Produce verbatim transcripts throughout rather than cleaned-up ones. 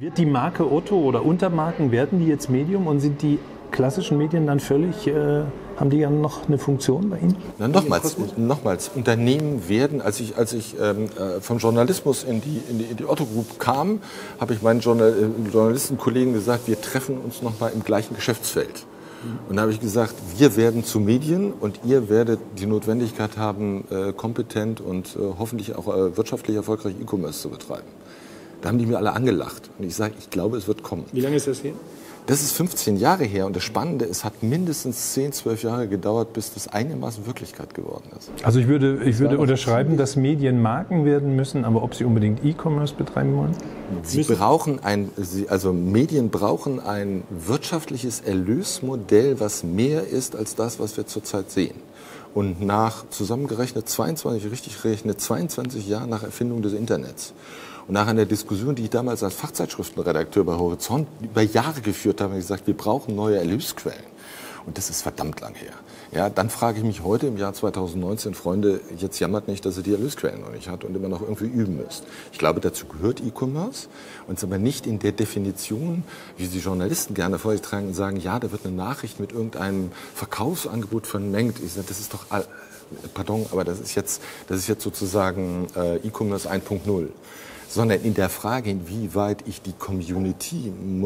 Wird die Marke Otto oder Untermarken, werden die jetzt Medium und sind die klassischen Medien dann völlig, äh, haben die ja noch eine Funktion bei Ihnen? Na, nochmals, nochmals, Unternehmen werden, als ich, als ich ähm, vom Journalismus in die, in die, in die Otto Group kam, habe ich meinen Journal, äh, Journalistenkollegen gesagt, wir treffen uns noch mal im gleichen Geschäftsfeld. Und da habe ich gesagt, wir werden zu Medien und ihr werdet die Notwendigkeit haben, äh, kompetent und äh, hoffentlich auch äh, wirtschaftlich erfolgreich E-Commerce zu betreiben. Da haben die mir alle angelacht. Und ich sage, ich glaube, es wird kommen. Wie lange ist das her? Das ist fünfzehn Jahre her. Und das Spannende, es hat mindestens zehn, zwölf Jahre gedauert, bis das einigermaßen Wirklichkeit geworden ist. Also ich würde, ich würde unterschreiben, dass Medien Marken werden müssen, aber ob sie unbedingt E-Commerce betreiben wollen? Sie müssen. brauchen ein, also Medien brauchen ein wirtschaftliches Erlösmodell, was mehr ist als das, was wir zurzeit sehen. Und nach zusammengerechnet zweiundzwanzig, richtig gerechnet zweiundzwanzig Jahren nach Erfindung des Internets und nach einer Diskussion, die ich damals als Fachzeitschriftenredakteur bei Horizont über Jahre geführt habe, habe ich gesagt, wir brauchen neue Erlösquellen. Und das ist verdammt lang her. Ja, dann frage ich mich heute im Jahr zweitausendneunzehn, Freunde, jetzt jammert nicht, dass ihr die Erlösquellen noch nicht habt und immer noch irgendwie üben müsst. Ich glaube, dazu gehört E-Commerce und es aber nicht in der Definition, wie die Journalisten gerne vortragen und sagen, ja, da wird eine Nachricht mit irgendeinem Verkaufsangebot vermengt. Ich sage, das ist doch, pardon, aber das ist jetzt, das ist jetzt sozusagen äh, E-Commerce eins Punkt null. Sondern in der Frage, inwieweit ich die Community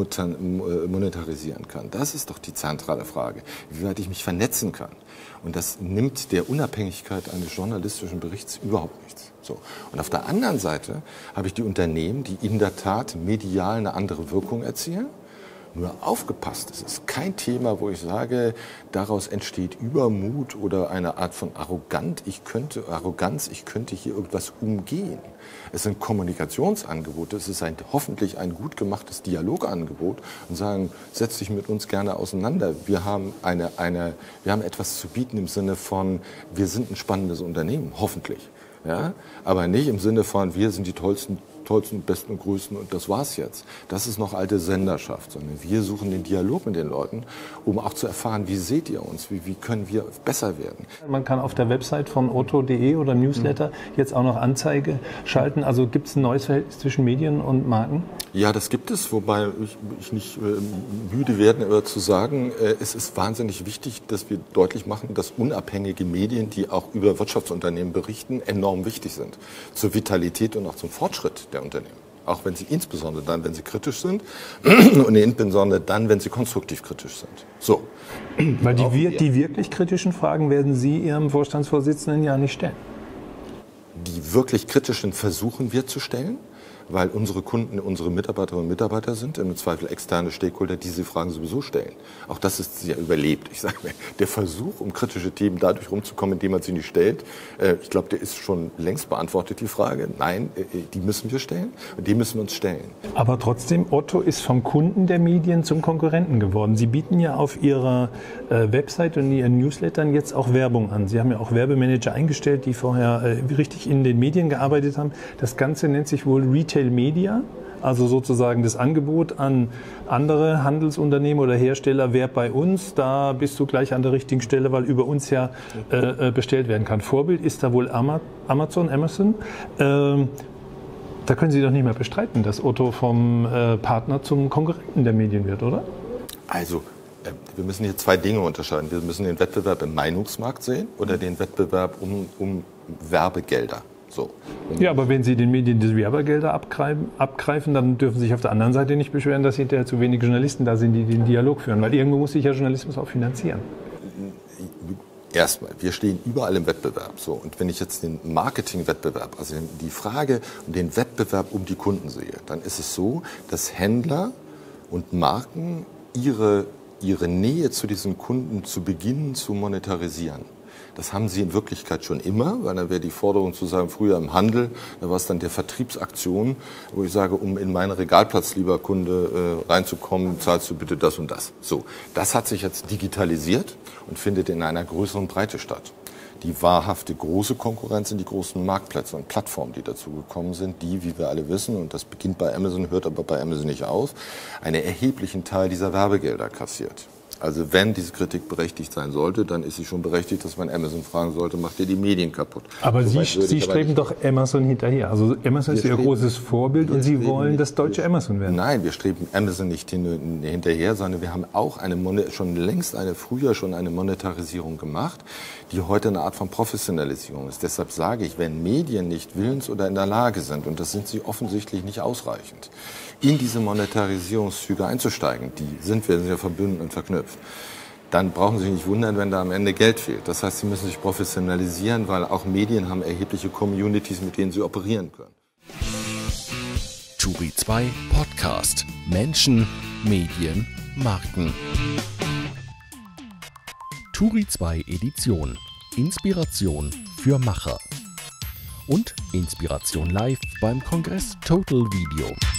monetarisieren kann. Das ist doch die zentrale Frage, wie weit ich mich vernetzen kann. Und das nimmt der Unabhängigkeit eines journalistischen Berichts überhaupt nichts. So. Und auf der anderen Seite habe ich die Unternehmen, die in der Tat medial eine andere Wirkung erzielen. Nur aufgepasst, es ist kein Thema, wo ich sage, daraus entsteht Übermut oder eine Art von Arrogant, ich könnte, Arroganz, ich könnte hier irgendwas umgehen. Es sind Kommunikationsangebote, es ist ein, hoffentlich ein gut gemachtes Dialogangebot und sagen, setz dich mit uns gerne auseinander. Wir haben, eine, eine, wir haben etwas zu bieten im Sinne von, wir sind ein spannendes Unternehmen, hoffentlich. Ja? Aber nicht im Sinne von, wir sind die tollsten, tollsten, besten und größten und das war's jetzt. Das ist noch alte Senderschaft, sondern wir suchen den Dialog mit den Leuten, um auch zu erfahren, wie seht ihr uns, wie, wie können wir besser werden. Man kann auf der Website von otto punkt de oder Newsletter mhm. jetzt auch noch Anzeige schalten. Also gibt es ein neues Verhältnis zwischen Medien und Marken? Ja, das gibt es, wobei ich, ich nicht äh, müde werde, aber zu sagen, äh, es ist wahnsinnig wichtig, dass wir deutlich machen, dass unabhängige Medien, die auch über Wirtschaftsunternehmen berichten, enorm wichtig sind zur Vitalität und auch zum Fortschritt der Unternehmen. Auch wenn sie insbesondere dann, wenn sie kritisch sind und insbesondere dann, wenn sie konstruktiv kritisch sind. So. Weil die, die wirklich kritischen Fragen werden Sie Ihrem Vorstandsvorsitzenden ja nicht stellen. Die wirklich kritischen versuchen wir zu stellen, weil unsere Kunden unsere Mitarbeiterinnen und Mitarbeiter sind, im Zweifel externe Stakeholder, die diese Fragen sowieso stellen. Auch das ist ja überlebt. Ich sage mal, der Versuch, um kritische Themen dadurch rumzukommen, indem man sie nicht stellt, äh, ich glaube, der ist schon längst beantwortet, die Frage. Nein, äh, die müssen wir stellen und die müssen wir uns stellen. Aber trotzdem, Otto ist vom Kunden der Medien zum Konkurrenten geworden. Sie bieten ja auf Ihrer äh, Website und in Ihren Newslettern jetzt auch Werbung an. Sie haben ja auch Werbemanager eingestellt, die vorher äh, richtig in den Medien gearbeitet haben. Das Ganze nennt sich wohl Retail Media, also sozusagen das Angebot an andere Handelsunternehmen oder Hersteller, wer bei uns, da bist du gleich an der richtigen Stelle, weil über uns ja äh, bestellt werden kann. Vorbild ist da wohl Amazon, Amazon. Ähm, da können Sie doch nicht mehr bestreiten, dass Otto vom äh, Partner zum Konkurrenten der Medien wird, oder? Also, äh, wir müssen hier zwei Dinge unterscheiden. Wir müssen den Wettbewerb im Meinungsmarkt sehen oder den Wettbewerb um, um Werbegelder. So. Ja, aber wenn Sie den Medien die Werbegelder abgreifen, abgreifen, dann dürfen Sie sich auf der anderen Seite nicht beschweren, dass hinterher zu wenige Journalisten da sind, die den Dialog führen. Weil irgendwo muss sich ja Journalismus auch finanzieren. Erstmal, wir stehen überall im Wettbewerb. So. Und wenn ich jetzt den Marketingwettbewerb, also die Frage und den Wettbewerb um die Kunden sehe, dann ist es so, dass Händler und Marken ihre, ihre Nähe zu diesen Kunden zu beginnen zu monetarisieren. Das haben sie in Wirklichkeit schon immer, weil dann wäre die Forderung zu sagen, früher im Handel, da war es dann der Vertriebsaktion, wo ich sage, um in meinen Regalplatz, lieber Kunde, äh, reinzukommen, zahlst du bitte das und das. So, das hat sich jetzt digitalisiert und findet in einer größeren Breite statt. Die wahrhafte große Konkurrenz sind die großen Marktplätze und Plattformen, die dazu gekommen sind, die, wie wir alle wissen, und das beginnt bei Amazon, hört aber bei Amazon nicht auf, einen erheblichen Teil dieser Werbegelder kassiert. Also wenn diese Kritik berechtigt sein sollte, dann ist sie schon berechtigt, dass man Amazon fragen sollte, macht ihr die Medien kaputt? Aber so Sie, Sie streben doch Amazon hinterher. Also Amazon ist Ihr großes Vorbild und Sie wollen nicht, das deutsche Amazon werden. Nein, wir streben Amazon nicht hin, hinterher, sondern wir haben auch eine schon längst eine früher schon eine Monetarisierung gemacht, die heute eine Art von Professionalisierung ist. Deshalb sage ich, wenn Medien nicht willens oder in der Lage sind, und das sind sie offensichtlich nicht ausreichend, in diese Monetarisierungszüge einzusteigen, die sind wir sind ja verbunden und verknüpft, dann brauchen Sie sich nicht wundern, wenn da am Ende Geld fehlt. Das heißt, Sie müssen sich professionalisieren, weil auch Medien haben erhebliche Communities, mit denen sie operieren können. Turi zwei Podcast. Menschen, Medien, Marken. Turi zwei Edition. Inspiration für Macher. Und Inspiration live beim Kongress Total Video.